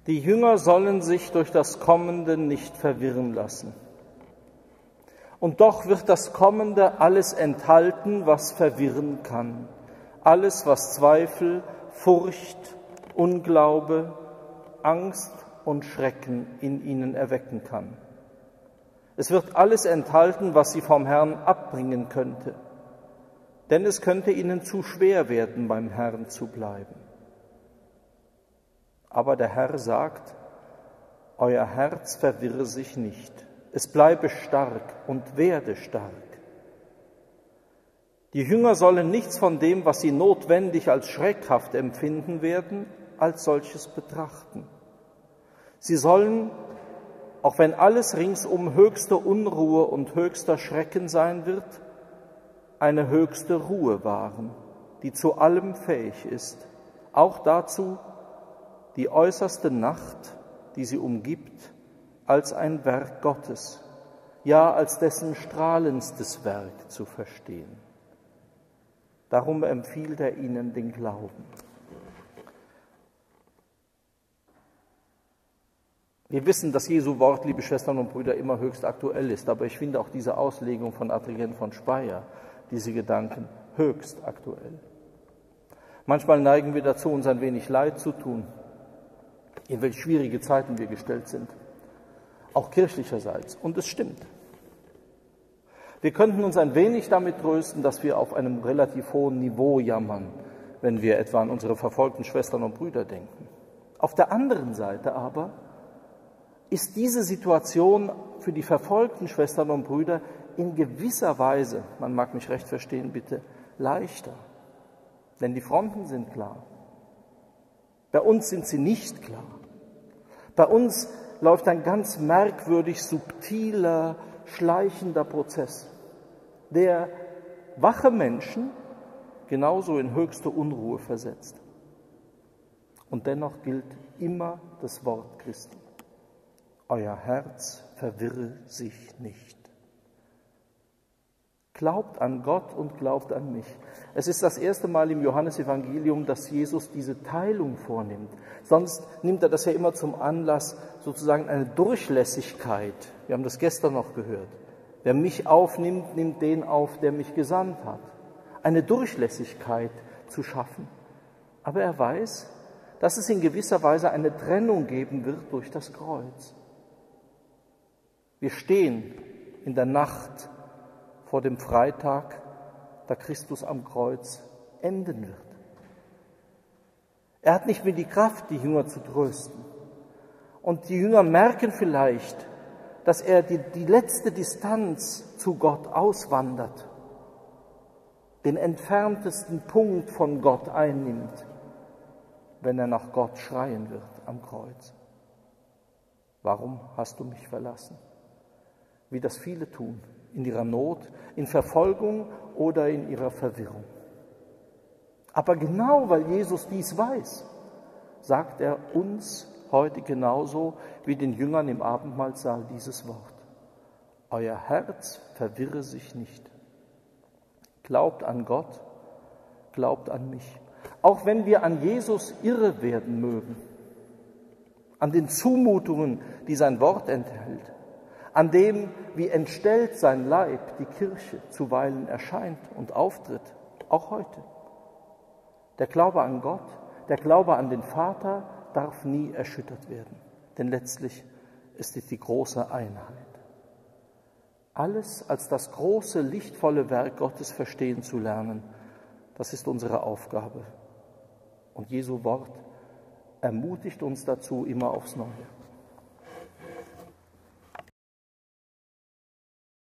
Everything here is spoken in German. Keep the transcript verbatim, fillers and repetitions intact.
Die Jünger sollen sich durch das Kommende nicht verwirren lassen. Und doch wird das Kommende alles enthalten, was verwirren kann. Alles, was Zweifel, Furcht, Unglaube, Angst und Schrecken in ihnen erwecken kann. Es wird alles enthalten, was sie vom Herrn abbringen könnte. Denn es könnte ihnen zu schwer werden, beim Herrn zu bleiben. Aber der Herr sagt, euer Herz verwirre sich nicht. Es bleibe stark und werde stark. Die Jünger sollen nichts von dem, was sie notwendig als schreckhaft empfinden werden, als solches betrachten. Sie sollen, auch wenn alles ringsum höchste Unruhe und höchster Schrecken sein wird, eine höchste Ruhe wahren, die zu allem fähig ist, auch dazu, die äußerste Nacht, die sie umgibt, als ein Werk Gottes, ja als dessen strahlendstes Werk zu verstehen. Darum empfiehlt er ihnen den Glauben. Wir wissen, dass Jesu Wort, liebe Schwestern und Brüder, immer höchst aktuell ist, aber ich finde auch diese Auslegung von Adrien von Speyer, diese Gedanken, höchst aktuell. Manchmal neigen wir dazu, uns ein wenig leid zu tun, in welch schwierige Zeiten wir gestellt sind, auch kirchlicherseits. Und es stimmt. Wir könnten uns ein wenig damit trösten, dass wir auf einem relativ hohen Niveau jammern, wenn wir etwa an unsere verfolgten Schwestern und Brüder denken. Auf der anderen Seite aber ist diese Situation für die verfolgten Schwestern und Brüder in gewisser Weise, man mag mich recht verstehen, bitte, leichter. Denn die Fronten sind klar. Bei uns sind sie nicht klar. Bei uns läuft ein ganz merkwürdig subtiler, schleichender Prozess, der wache Menschen genauso in höchste Unruhe versetzt. Und dennoch gilt immer das Wort Christi. Euer Herz verwirre sich nicht. Glaubt an Gott und glaubt an mich. Es ist das erste Mal im Johannesevangelium, dass Jesus diese Teilung vornimmt. Sonst nimmt er das ja immer zum Anlass, sozusagen eine Durchlässigkeit. Wir haben das gestern noch gehört. Wer mich aufnimmt, nimmt den auf, der mich gesandt hat. Eine Durchlässigkeit zu schaffen. Aber er weiß, dass es in gewisser Weise eine Trennung geben wird durch das Kreuz. Wir stehen in der Nacht vor dem Freitag, da Christus am Kreuz enden wird. Er hat nicht mehr die Kraft, die Jünger zu trösten. Und die Jünger merken vielleicht, dass er die, die letzte Distanz zu Gott auswandert, den entferntesten Punkt von Gott einnimmt, wenn er nach Gott schreien wird am Kreuz. Warum hast du mich verlassen? Wie das viele tun, in ihrer Not, in Verfolgung oder in ihrer Verwirrung. Aber genau weil Jesus dies weiß, sagt er uns heute genauso wie den Jüngern im Abendmahlsaal dieses Wort. Euer Herz verwirre sich nicht. Glaubt an Gott, glaubt an mich. Auch wenn wir an Jesus irre werden mögen, an den Zumutungen, die sein Wort enthält, an dem, wie entstellt sein Leib, die Kirche, zuweilen erscheint und auftritt, auch heute. Der Glaube an Gott, der Glaube an den Vater darf nie erschüttert werden, denn letztlich ist es die große Einheit. Alles als das große, lichtvolle Werk Gottes verstehen zu lernen, das ist unsere Aufgabe. Und Jesu Wort ermutigt uns dazu immer aufs Neue.